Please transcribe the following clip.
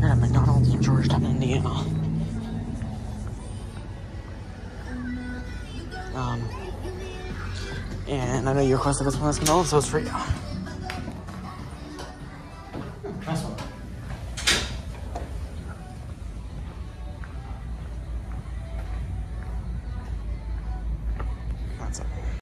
here at McDonald's in Georgetown, Indiana. And I know you requested this one, McDonald's, so it's free.